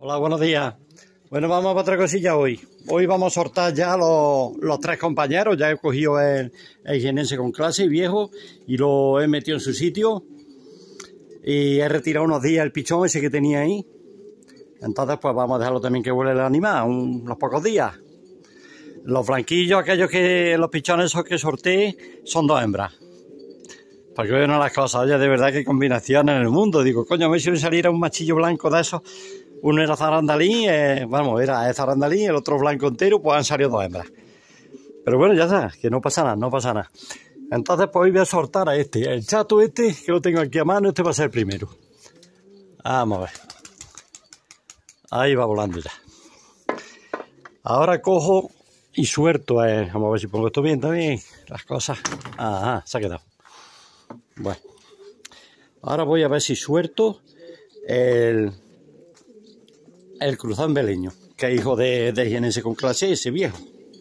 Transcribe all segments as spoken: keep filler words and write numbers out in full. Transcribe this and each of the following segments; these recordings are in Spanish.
Hola, buenos días. Bueno, vamos a otra cosilla hoy. Hoy vamos a sortar ya los, los tres compañeros. Ya he cogido el, el jienense con clase, viejo, y lo he metido en su sitio. Y he retirado unos días el pichón ese que tenía ahí. Entonces, pues vamos a dejarlo también que vuele el animal, un, unos pocos días. Los blanquillos, aquellos que, los pichones esos que sorteé, son dos hembras. Para que vean las cosas, oye, de verdad que combinación en el mundo. Digo, coño, a ver si me saliera un machillo blanco de esos. Uno era zarandalí, eh, vamos, era zarandalí, el otro blanco entero, pues han salido dos hembras. Pero bueno, ya sabes, que no pasa nada, no pasa nada. Entonces, pues hoy voy a soltar a este, el chato este, que lo tengo aquí a mano, este va a ser el primero. Vamos a ver. Ahí va volando ya. Ahora cojo y suelto, eh, vamos a ver si pongo esto bien también, las cosas. Ajá, se ha quedado. Bueno, ahora voy a ver si suelto el... el cruzán beleño, que es hijo de, de jienense con clase, ese viejo.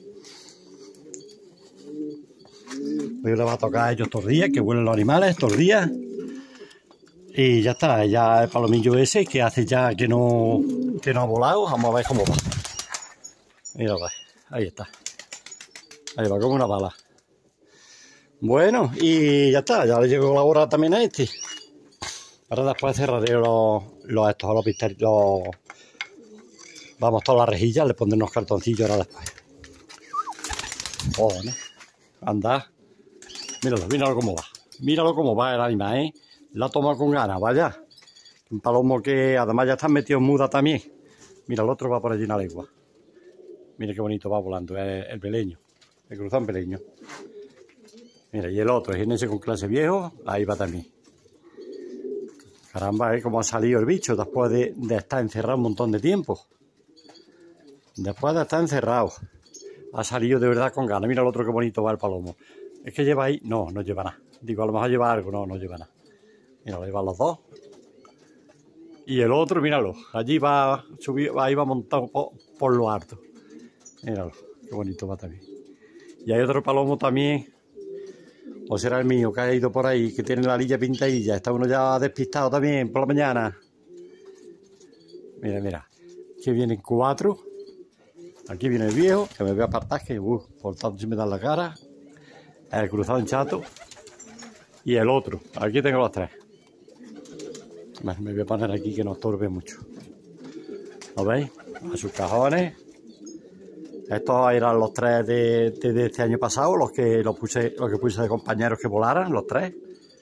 Hoy le va a tocar a ellos estos días, que huelen los animales estos días. Y ya está, ya el palomillo ese, que hace ya que no, que no ha volado. Vamos a ver cómo va. Mira, ahí está. Ahí va como una bala. Bueno, y ya está, ya le llegó la hora también a este. Ahora después cerraré los, los estos, los pistarios, los... Vamos, todas las rejillas, le pondré unos cartoncillos ahora después. Joder, ¿no? Anda. Míralo, míralo cómo va. Míralo cómo va el animal, ¿eh? La toma con ganas, vaya. Un palomo que además ya está metido en muda también. Mira, el otro va por allí en la legua. Mira qué bonito va volando, el, el beleño. El cruzán beleño. Mira, y el otro, el jienense con clase viejo, ahí va también. Caramba, ¿eh? Cómo ha salido el bicho después de, de estar encerrado un montón de tiempo. Después de estar encerrado, ha salido de verdad con ganas. Mira el otro qué bonito va el palomo. Es que lleva ahí, no, no lleva nada. Digo, a lo mejor lleva algo, no, no lleva nada. Mira, lo llevan los dos. Y el otro, míralo, allí va subido, ahí va montado por, por lo alto. Míralo, qué bonito va también. Y hay otro palomo también, o será el mío, que ha ido por ahí, que tiene la lilla pintadilla. Está uno ya despistado también por la mañana. Mira, mira, que vienen cuatro. Aquí viene el viejo, que me voy a apartar, que uh, por tanto si me dan la cara. El cruzado en chato. Y el otro. Aquí tengo los tres. Bueno, me voy a poner aquí que no estorbe mucho. ¿Lo veis? A sus cajones. Estos eran los tres de, de, de este año pasado, los que, los, puse, los que puse de compañeros que volaran, los tres.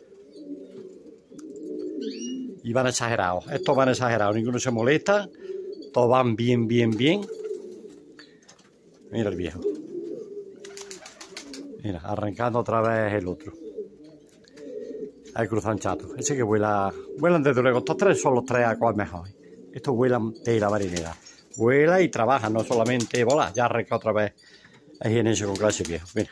Y van exagerados. Estos van exagerados, ninguno se molesta. Todos van bien, bien, bien. Mira el viejo. Mira, arrancando otra vez el otro. El cruzán chato. Ese que vuela. Vuelan desde luego. Estos tres son los tres a cual mejor. Estos vuelan de la marinera. Vuela y trabaja, no solamente volar. Ya arranca otra vez el jienense con clase viejo. Mira.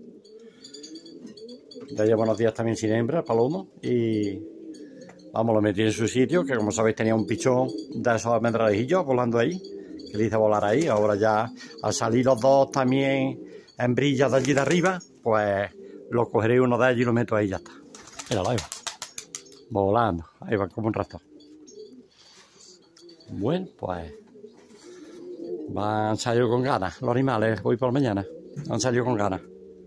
Ya lleva unos días también sin hembra, el palomo. Y vamos, lo metí en su sitio, que como sabéis tenía un pichón de esos almendralejillos volando ahí. Que le hice volar ahí. Ahora ya al salir los dos también en brillas de allí de arriba, pues lo cogeré uno de ellos y lo meto ahí y ya está. Míralo, ahí va. Volando. Ahí va como un ratón. Bueno, pues van salido con ganas los animales hoy por la mañana. Han salido con ganas.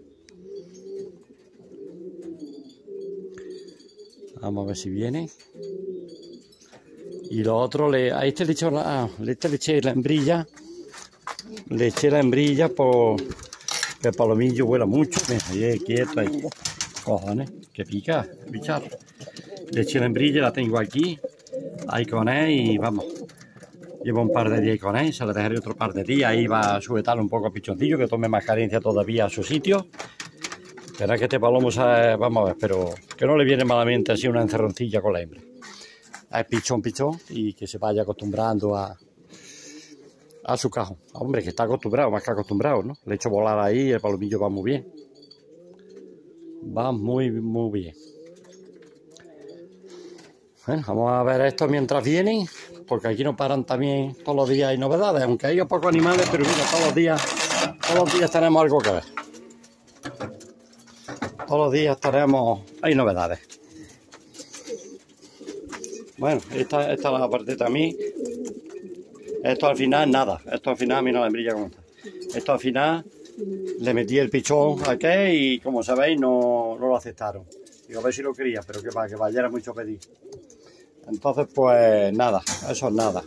Vamos a ver si viene. Y lo otro, le, a este le eché la, a este le eché la hembrilla. Le eché la hembrilla por que el palomillo vuela mucho. Mira, ahí quieto ahí. Cojones, que pica, bicharro. Le eché la hembrilla, la tengo aquí. Ahí con él y vamos. Llevo un par de días con él, se la dejaré otro par de días. Ahí va a sujetarle un poco a pichoncillo, que tome más carencia todavía a su sitio. Verá que este palomo sabe, vamos a ver, pero que no le viene malamente así una encerroncilla con la hembra. Es pichón, pichón, y que se vaya acostumbrando a, a su cajón. Hombre, que está acostumbrado, más que acostumbrado, ¿no? Le he hecho volar ahí, el palomillo va muy bien. Va muy, muy bien. Bueno, vamos a ver esto mientras vienen, porque aquí no paran también todos los días hay novedades, aunque hay pocos animales, pero mira, todos los días, todos los días tenemos algo que ver. Todos los días tenemos, hay novedades. Bueno, esta, esta la aparté también Esto al final nada, esto al final mira la hembrilla como está. Esto al final le metí el pichón a aquel y como sabéis no, no lo aceptaron. Digo, a ver si lo quería, pero que para que valiera mucho pedir. Entonces pues nada, eso es nada.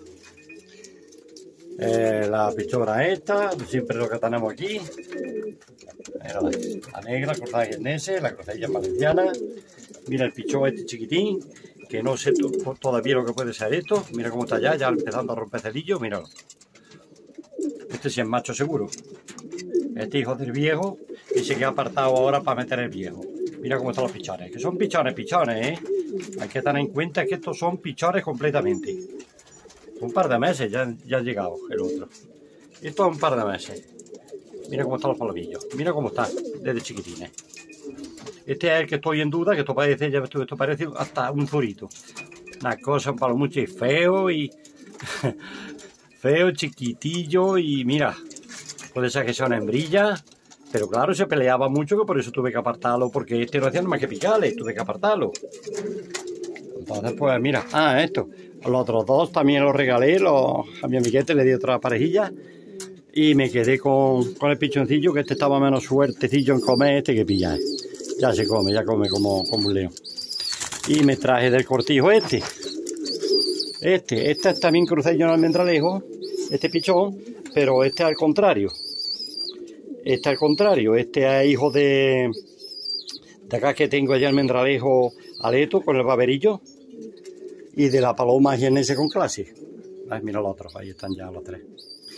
Eh, la pichora esta, siempre lo que tenemos aquí. Mira la, la negra, cruzada jiennense, la cruzadilla valenciana. Mira el pichón este chiquitín, que no sé todavía lo que puede ser esto. Mira cómo está ya, ya empezando a romper celillos, míralo. Este sí es macho seguro. Este hijo del viejo y se queda apartado ahora para meter el viejo. Mira cómo están los pichones, que son pichones, pichones, ¿eh? Hay que tener en cuenta que estos son pichones completamente. Un par de meses ya, ya ha llegado el otro. Esto es un par de meses. Mira cómo están los palomillos. Mira cómo están desde chiquitines. Este es el que estoy en duda, que esto parece, ya esto, esto parece hasta un zurito. Una cosa, un palomucho feo y... feo, chiquitillo y mira. Puede ser que sea una hembrilla. Pero claro, se peleaba mucho, que por eso tuve que apartarlo, porque este no hacía más que picarle, tuve que apartarlo. Entonces, pues mira, ah, esto. Los otros dos también los regalé, los, a mi amiguete le di otra parejilla. Y me quedé con, con el pichoncillo, que este estaba menos suertecillo en comer, este que pilla. ¿eh? Ya se come, ya come como, como un león. Y me traje del cortijo este. Este, este es también cruceño en almendralejo, este pichón, pero este al contrario. Este al contrario, este es hijo de, de acá que tengo allá almendralejo aleto con el baberillo y de la paloma jiennense con clase. Ay, mira los otros, ahí están ya los tres.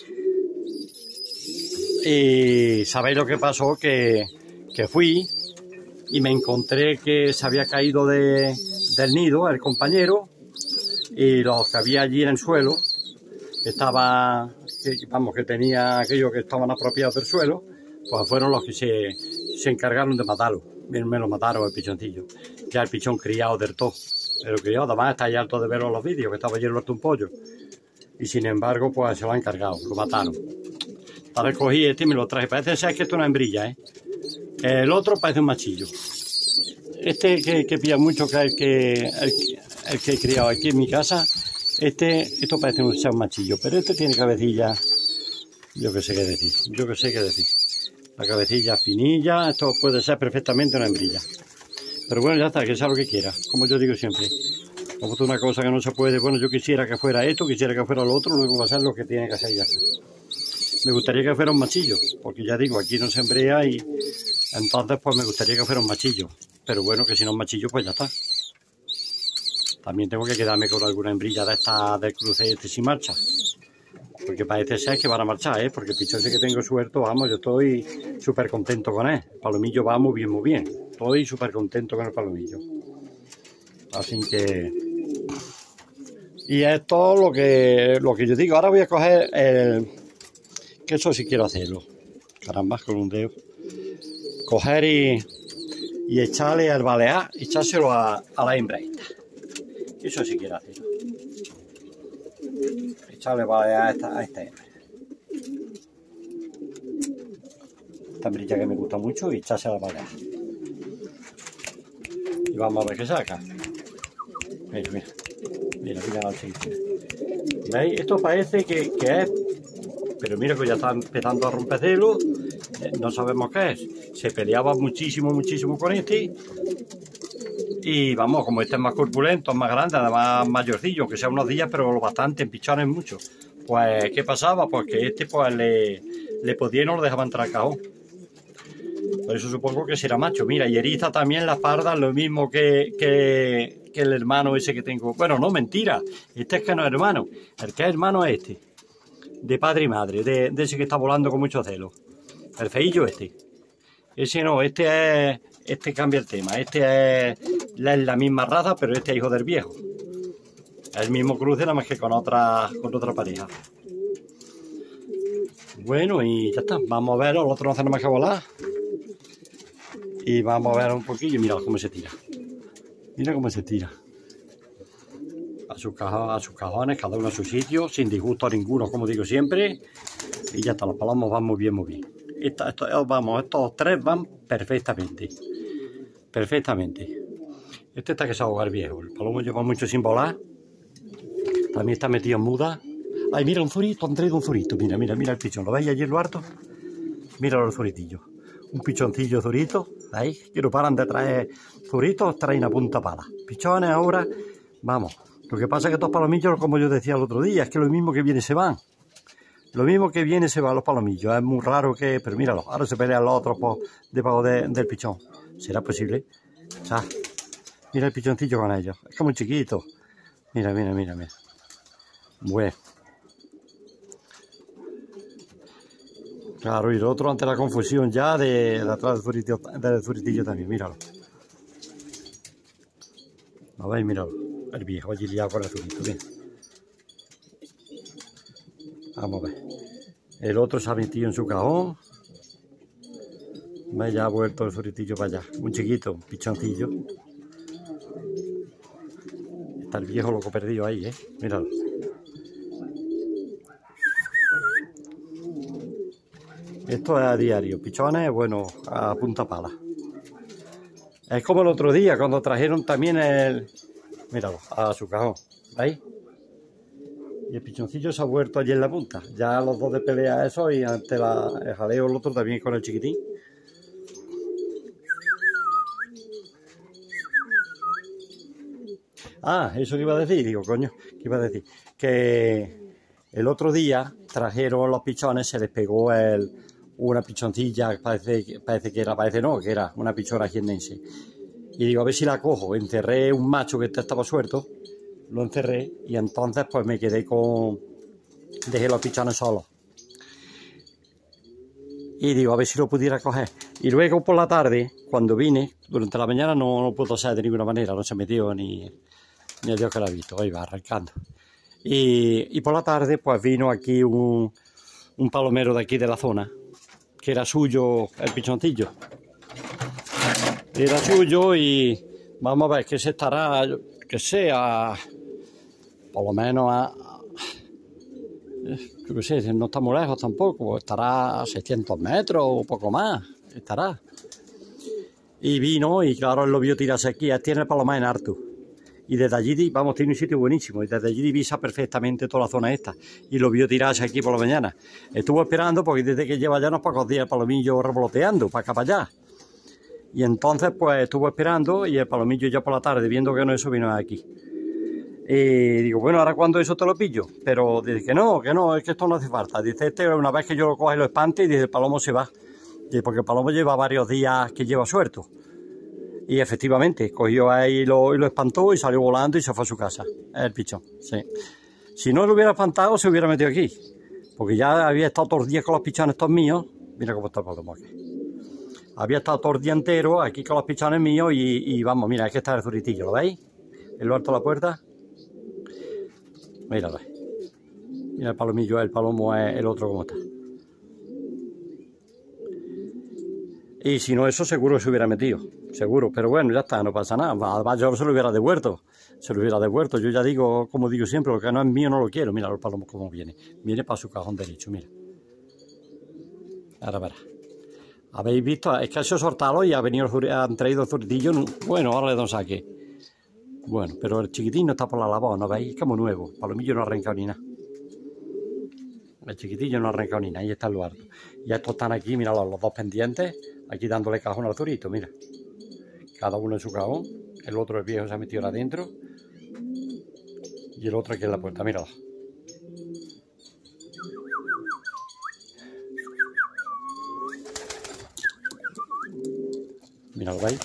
Y sabéis lo que pasó, que, que fui y me encontré que se había caído de, del nido el compañero y los que había allí en el suelo, estaba, que, vamos, que tenía aquellos que estaban apropiados del suelo, pues fueron los que se, se encargaron de matarlo. Me, me lo mataron el pichoncillo. Ya el pichón criado del todo. Pero criado, además está ya harto de verlo en los vídeos, que estaba lleno de un pollo. Y sin embargo, pues se lo han encargado, lo mataron. Ahora cogí este y me lo traje. Parece ser que esto es una hembrilla, ¿eh? El otro parece un machillo. Este que, que pilla mucho, que es el que, el, el que he criado aquí en mi casa, este, esto parece un, ser un machillo. Pero este tiene cabecilla, yo que sé qué decir, yo que sé qué decir. La cabecilla finilla, esto puede ser perfectamente una hembrilla. Pero bueno, ya está, que sea lo que quiera, como yo digo siempre. Como es una cosa que no se puede, bueno, yo quisiera que fuera esto, quisiera que fuera lo otro, luego va a ser lo que tiene que hacer ya. Me gustaría que fuera un machillo, porque ya digo, aquí no se embrea y entonces pues me gustaría que fuera un machillo. Pero bueno, que si no es machillo, pues ya está. También tengo que quedarme con alguna hembrilla de esta del cruce este sin marcha. Porque parece ser que van a marchar, ¿eh? Porque el pichón ese que tengo suelto, vamos, yo estoy súper contento con él. El palomillo va muy bien, muy bien. Estoy súper contento con el palomillo. Así que... Y esto es lo que, lo que yo digo. Ahora voy a coger el... Que eso sí quiero hacerlo. Caramba, con un dedo. Coger y, y echarle al balear, echárselo a, a la hembra esta. Eso sí quiero hacerlo. Echarle balear a esta, a esta hembra. Esta hembrilla que me gusta mucho y echársela a balear. Y vamos a ver qué saca. Mira, mira. Mira, mira la chiquita. ¿Veis? Esto parece que, que es... Pero mira que ya está empezando a romper celo. No sabemos qué es. Se peleaba muchísimo, muchísimo con este. Y vamos, como este es más corpulento, más grande, además mayorcillo, que sea unos días, pero bastante, en pichones mucho. Pues, ¿qué pasaba? Pues que este pues le, le podía y no lo dejaba entrar al cajón. Por eso supongo que será macho. Mira, y eriza también la parda, lo mismo que, que, que el hermano ese que tengo. Bueno, no, mentira. Este es que no es hermano. El que es hermano es este. De padre y madre, de, de ese que está volando con mucho celo. El feillo este. Ese no, este es... Este cambia el tema. Este es, es la misma raza, pero este es hijo del viejo. Es el mismo cruce, nada más que con otra, con otra pareja. Bueno, y ya está. Vamos a ver, los otros no hacen nada más que volar. Y vamos a ver un poquillo. Mira cómo se tira. Mira cómo se tira. A sus, cajones, a sus cajones, cada uno a su sitio, sin disgusto ninguno, como digo siempre. Y ya está, los palomos van muy bien, muy bien. Esta, esto, vamos, estos tres van perfectamente. Perfectamente. Este está que se ahoga el viejo. El palomo lleva mucho sin volar. También está metido en muda. Ay, mira un zurito, han traído un zurito. Mira, mira, mira el pichón. ¿Lo veis allí en lo harto? Mira los zuritillos. Un pichoncillo zurito. Ahí, que no paran de traer zuritos, traen a punta pala. Pichones ahora, vamos. Lo que pasa es que estos palomillos, como yo decía el otro día, es que lo mismo que viene se van. Lo mismo que viene se van los palomillos. Es muy raro que... Pero míralo, ahora se pelean los otros por debajo de, del pichón. ¿Será posible? O sea, mira el pichoncillo con ellos. Es como un chiquito. Mira, mira, mira, mira. Bueno. Claro, y el otro ante la confusión ya de, de atrás del zuritillo, del zuritillo también, míralo. ¿Lo veis? Míralo. El viejo allí liado con el zurito, bien. Vamos a ver. El otro se ha metido en su cajón. ¿Veis? Ya ha vuelto el zuritillo para allá. Un chiquito, un pichoncillo. Está el viejo loco perdido ahí, ¿eh? Míralo. Esto es a diario, pichones, bueno, a punta pala. Es como el otro día, cuando trajeron también el... Míralo, a su cajón, ¿veis? Y el pichoncillo se ha vuelto allí en la punta. Ya los dos de pelea eso y ante la, el jaleo el otro también con el chiquitín. Ah, eso que iba a decir, digo, coño, ¿qué iba a decir? Que el otro día trajeron los pichones, se les pegó el... una pichoncilla, parece, parece que era, parece no, que era una pichona jiennense. Y digo, a ver si la cojo. Encerré un macho que estaba suelto, lo encerré y entonces pues me quedé con... Dejé los pichones solos. Y digo, a ver si lo pudiera coger. Y luego por la tarde, cuando vine, durante la mañana no, no pudo ser de ninguna manera, no se metió ni, ni a Dios que la ha visto, ahí va arrancando. Y, y por la tarde pues vino aquí un, un palomero de aquí de la zona, que era suyo el pichoncillo. Era suyo y vamos a ver que se estará, que sea, por lo menos a, yo qué sé, no está muy lejos tampoco, estará a seiscientos metros o poco más, estará. Y vino y claro, él lo vio tirarse aquí, él tiene el palomar en harto. Y desde allí, vamos, tiene un sitio buenísimo, y desde allí divisa perfectamente toda la zona esta. Y lo vio tirarse aquí por la mañana. Estuvo esperando porque desde que lleva ya unos pocos días el palomillo revoloteando para acá para allá. Y entonces pues estuvo esperando y el palomillo ya por la tarde, viendo que no eso, vino aquí. Y digo, bueno, ¿ahora cuándo eso te lo pillo? Pero dice que no, que no, es que esto no hace falta. Dice, este una vez que yo lo coge y lo espante, y dice, el palomo se va. Dice, porque el palomo lleva varios días que lleva suelto. Y efectivamente, cogió ahí y lo, y lo espantó y salió volando y se fue a su casa. Es el pichón, sí. Si no lo hubiera espantado, se hubiera metido aquí. Porque ya había estado todos los días con los pichones estos míos. Mira cómo está el palomo aquí. Había estado todo el día entero aquí con los pichones míos y, y vamos, mira, aquí está el zuritillo, ¿lo veis? En lo alto de la puerta. Míralo. Mira el palomillo, el palomo es el otro como está. Y si no, eso seguro se hubiera metido, seguro. Pero bueno, ya está, no pasa nada. Además, yo se lo hubiera devuelto, se lo hubiera devuelto. Yo ya digo, como digo siempre, lo que no es mío no lo quiero. Mira el palomo cómo viene. Viene para su cajón derecho, mira. Ahora verá. ¿Habéis visto? Es que ha sido soltado y ha venido, han traído el zuritillo. Bueno, ahora le doy saque. Bueno, pero el chiquitín no está por la labor, ¿no veis? Es como nuevo. El palomillo no ha arrancado ni nada. El chiquitillo no ha arrancado ni nada. Ahí está el lugar. Y estos están aquí, mira, los, los dos pendientes. Aquí dándole cajón al zurito, mira. Cada uno en su cajón. El otro, el viejo, se ha metido ahora adentro. Y el otro aquí en la puerta, míralo. Mira, ¿lo veis?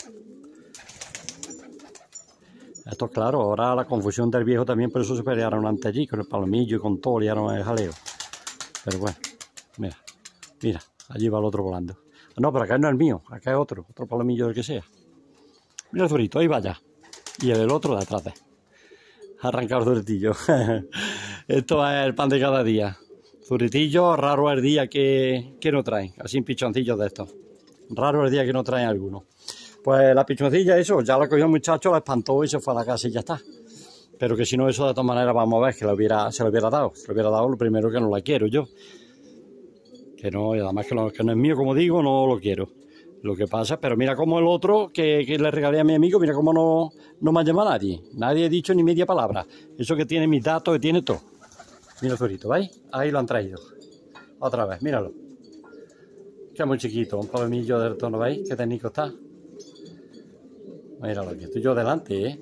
Esto es claro, ahora la confusión del viejo también, por eso se pelearon antes allí, con el palomillo y con todo, liaron el jaleo. Pero bueno, mira, mira, allí va el otro volando. No, pero acá no es el mío, acá es otro, otro palomillo del que sea. Mira el zurito, ahí vaya. Y el otro detrás de. Arrancar el zuritillo. Esto es el pan de cada día. Zuritillo, raro el día que, que no traen, así pichoncillos de estos. Raro el día que no traen alguno. Pues la pichoncilla, eso, ya la cogió el muchacho, la espantó y se fue a la casa y ya está. Pero que si no, eso de todas maneras, vamos a ver, que lo hubiera, se lo hubiera dado. Se lo hubiera dado lo primero, que no la quiero yo. Que no, y además que, lo, que no es mío, como digo, no lo quiero. Lo que pasa, pero mira cómo el otro que, que le regalé a mi amigo, mira cómo no, no me ha llamado nadie. Nadie ha dicho ni media palabra. Eso que tiene mis datos, que tiene todo. Mira el zurito, ¿veis? Ahí lo han traído. Otra vez, míralo. Que es muy chiquito, un palomillo del tono, ¿veis? Qué técnico está. Míralo, que estoy yo delante, ¿eh?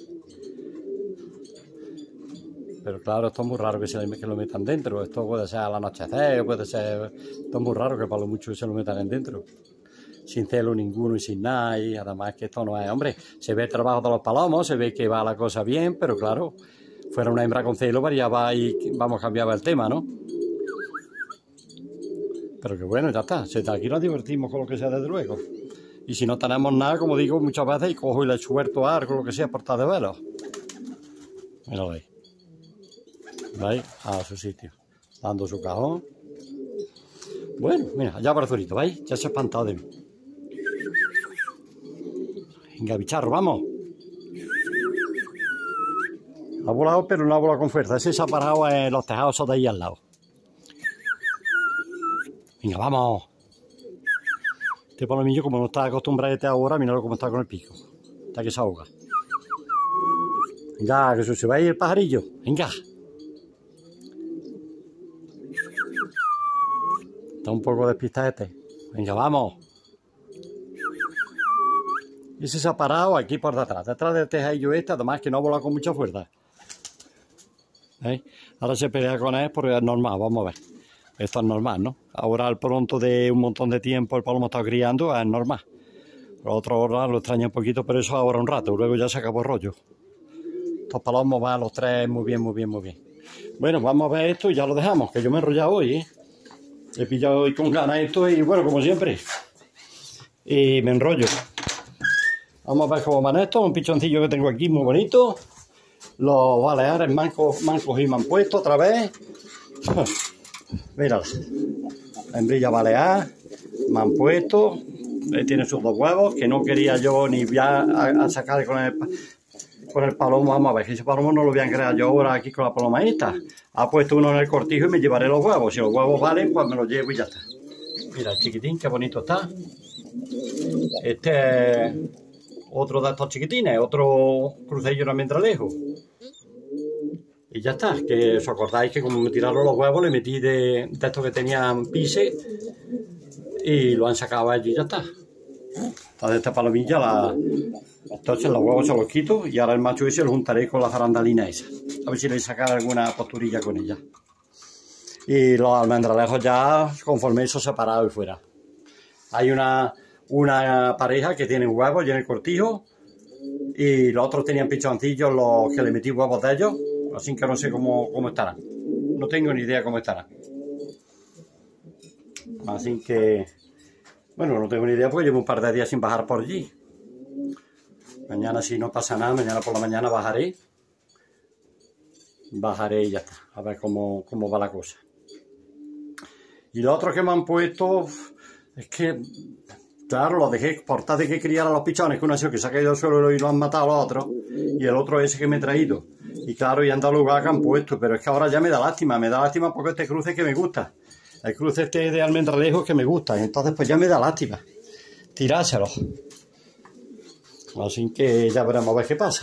Pero claro, esto es muy raro que, se, que lo metan dentro. Esto puede ser al anochecer, puede ser... Esto es muy raro que para lo mucho se lo metan dentro. Sin celo ninguno y sin nada. Y además que esto no es... Hombre, se ve el trabajo de los palomos, se ve que va la cosa bien, pero claro, fuera una hembra con celo, variaba y vamos, cambiaba el tema, ¿no? Pero que bueno, ya está. Aquí nos divertimos con lo que sea, desde luego. Y si no tenemos nada, como digo muchas veces, y cojo y le suelto algo, lo que sea, por estar de velo. Míralo ahí. ¿Veis? A su sitio. Dando su cajón. Bueno, mira, allá para el zurito, ¿veis? Ya se ha espantado de mí. Venga, bicharro, vamos. Ha volado, pero no ha volado con fuerza. Ese se ha parado en los tejados de ahí al lado. Venga, vamos. Este palomillo, como no está acostumbrado a este ahora, mirad cómo está con el pico. Está que se ahoga. Venga, que se va a ir el pajarillo. Venga. Está un poco despistado este. Venga, vamos. Y ese se ha parado aquí por detrás. Detrás del tejadillo este, además que no ha volado con mucha fuerza. ¿Eh? Ahora se pelea con él porque es normal, vamos a ver. Esto es normal, ¿no? Ahora al pronto de un montón de tiempo el palomo está criando, es normal. Los otros ahora lo extraña un poquito, pero eso ahora un rato, luego ya se acabó el rollo. Estos palomos van los tres muy bien, muy bien, muy bien. Bueno, vamos a ver esto y ya lo dejamos, que yo me he enrollado hoy, ¿eh? He pillado hoy con ganas esto y bueno, como siempre. Y me enrollo. Vamos a ver cómo van estos, un pichoncillo que tengo aquí muy bonito. Los baleares me han, me han cogido y me han puesto otra vez. Mírala, la hembrilla balear, me han puesto, ahí tiene sus dos huevos, que no quería yo ni voy a, a sacar con el, con el palomo. Vamos a ver, que ese palomo no lo voy a crear yo ahora aquí con la paloma esta. Ha puesto uno en el cortijo y me llevaré los huevos. Si los huevos valen, pues me los llevo y ya está. Mira el chiquitín, qué bonito está. Este es otro de estos chiquitines, otro cruceillo de almendralejo. Y ya está, que os acordáis que como me tiraron los huevos, le metí de, de estos que tenían pise y lo han sacado allí y ya está. Entonces esta palomilla, la, entonces los huevos se los quito y ahora el macho ese lo juntaré con la zarandalina esa. A ver si le sacar alguna posturilla con ella. Y los almendralejos ya conforme eso separado y fuera. Hay una, una pareja que tiene huevos y en el cortijo y los otros tenían pichoncillos, los que le metí huevos de ellos. Así que no sé cómo, cómo estarán. No tengo ni idea cómo estarán. Así que... Bueno, no tengo ni idea porque llevo un par de días sin bajar por allí. Mañana si no pasa nada, mañana por la mañana bajaré. Bajaré y ya está. A ver cómo, cómo va la cosa. Y lo otro que me han puesto... Es que... Claro, lo dejé por tal de que criara los pichones, que uno ha sido que se ha caído al suelo y lo han matado a los otros. Y el otro ese que me he traído. Y claro, y han dado lugar que han puesto, pero es que ahora ya me da lástima, me da lástima porque este cruce que me gusta. El cruce este de almendralejo que me gusta, entonces pues ya me da lástima. Tirárselo. Así que ya veremos a ver qué pasa.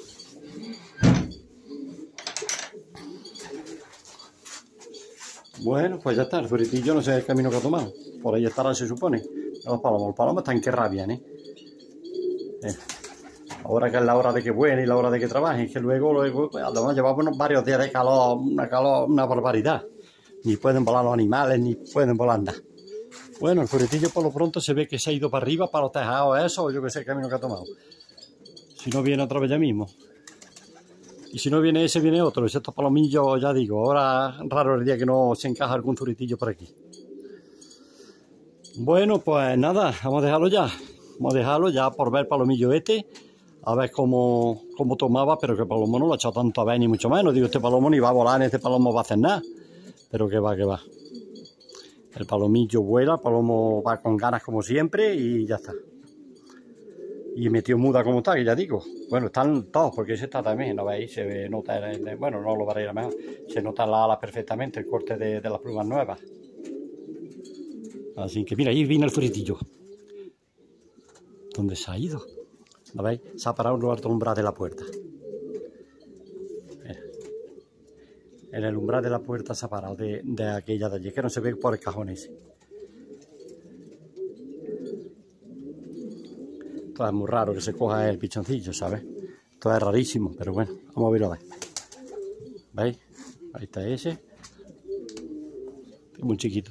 Bueno, pues ya está, el zuritillo no sé el camino que ha tomado. Por ahí estará, se supone. Los palomos, los palomos están que rabian, ¿eh? eh. Ahora que es la hora de que vuelen y la hora de que trabajen, que luego, luego pues, además llevamos varios días de calor, una calor, una barbaridad. Ni pueden volar los animales, ni pueden volar nada. Bueno, el zuritillo por lo pronto se ve que se ha ido para arriba, para los tejados, eso, o yo que sé el camino que ha tomado. Si no viene otra vez ya mismo. Y si no viene ese, viene otro. Y estos palomillos, ya digo, ahora raro el día que no se encaja algún zuritillo por aquí. Bueno, pues nada, vamos a dejarlo ya. Vamos a dejarlo ya por ver el palomillo este. A ver cómo, cómo tomaba, pero que el palomo no lo ha echado tanto a ver, ni mucho menos. Digo, este palomo ni va a volar, ni este palomo va a hacer nada. Pero que va, que va. El palomillo vuela, el palomo va con ganas como siempre y ya está. Y metió muda como está, que ya digo. Bueno, están todos, porque ese está también, ¿no veis? Se nota, en el, bueno, no lo veréis a lo mejor. Se nota en las alas perfectamente, el corte de, de las plumas nuevas. Así que mira, ahí viene el zuritillo. ¿Dónde se ha ido? ¿Lo veis? Se ha parado en el umbral de la puerta. En el umbral de la puerta se ha parado de, de aquella de allí, que no se ve por el cajón ese. Esto es muy raro que se coja el pichoncillo, ¿sabes? Esto es rarísimo, pero bueno, vamos a verlo a ver. ¿Veis? Ahí está ese. Es muy chiquito.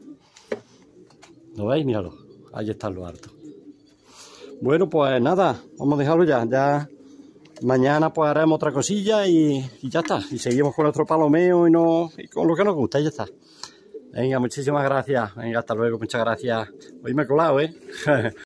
¿Lo veis? Míralo. Ahí está lo alto. Bueno, pues nada, vamos a dejarlo ya. Ya mañana pues haremos otra cosilla y, y ya está. Y seguimos con nuestro palomeo y, no, y con lo que nos gusta y ya está. Venga, muchísimas gracias. Venga, hasta luego, muchas gracias. Hoy me he colado, ¿eh?